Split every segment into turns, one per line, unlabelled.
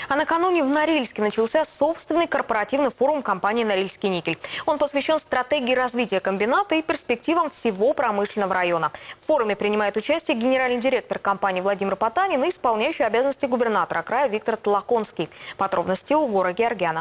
А накануне в Норильске начался собственный корпоративный форум компании «Норильский никель». Он посвящен стратегии развития комбината и перспективам всего промышленного района. В форуме принимает участие генеральный директор компании Владимир Потанин и исполняющий обязанности губернатора края Виктор Толоконский. Подробности у Гора Георгяна.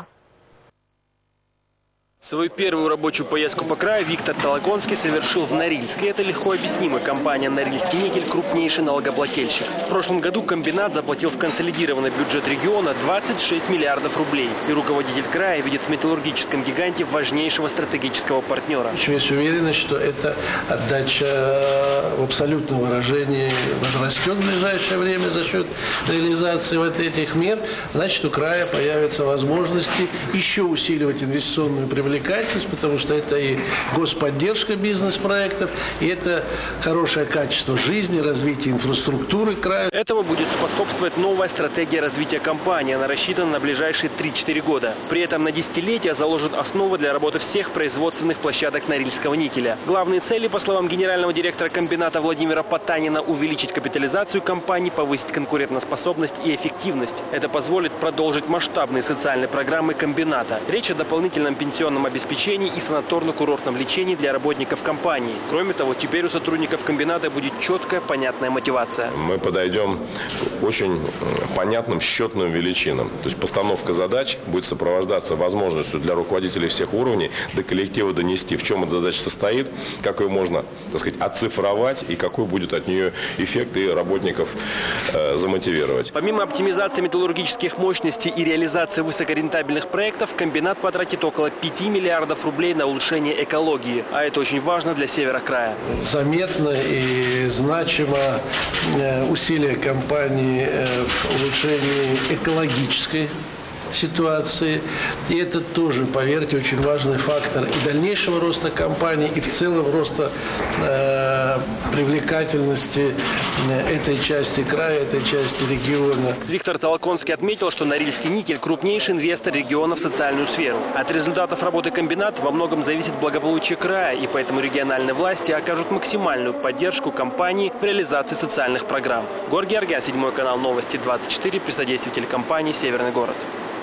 Свою первую рабочую поездку по краю Виктор Толоконский совершил в Норильске. Это легко объяснимо. Компания «Норильский никель» – крупнейший налогоплательщик. В прошлом году комбинат заплатил в консолидированный бюджет региона 26 миллиардов рублей. И руководитель края видит в металлургическом гиганте важнейшего стратегического партнера.
Есть уверенность, что эта отдача в абсолютном выражении возрастет в ближайшее время за счет реализации вот этих мер. Значит, у края появятся возможности еще усиливать инвестиционную привлекательность, потому что это и господдержка бизнес-проектов, и это хорошее качество жизни, развитие инфраструктуры края.
Этому будет способствовать новая стратегия развития компании. Она рассчитана на ближайшие 3-4 года. При этом на десятилетия заложит основы для работы всех производственных площадок Норильского никеля. Главные цели, по словам генерального директора комбината Владимира Потанина, увеличить капитализацию компании, повысить конкурентоспособность и эффективность. Это позволит продолжить масштабные социальные программы комбината. Речь о дополнительном пенсионном обеспечении и санаторно-курортном лечении для работников компании. Кроме того, теперь у сотрудников комбината будет четкая, понятная мотивация.
Мы подойдем к очень понятным счетным величинам. То есть постановка задач будет сопровождаться возможностью для руководителей всех уровней до коллектива донести, в чем эта задача состоит, как ее можно, так сказать, оцифровать и какой будет от нее эффект и работников замотивировать.
Помимо оптимизации металлургических мощностей и реализации высокорентабельных проектов, комбинат потратит около 5 миллиардов рублей на улучшение экологии. А это очень важно для севера края.
Заметно и значимо усилия компании в улучшении экологической ситуации. И это тоже, поверьте, очень важный фактор и дальнейшего роста компании, и в целом роста привлекательности этой части края, этой части региона.
Виктор Толоконский отметил, что Норильский никель – крупнейший инвестор региона в социальную сферу. От результатов работы комбината во многом зависит благополучие края, и поэтому региональные власти окажут максимальную поддержку компании в реализации социальных программ. Гор Георгян, 7 канал, новости 24, при содействии телекомпании «Северный город».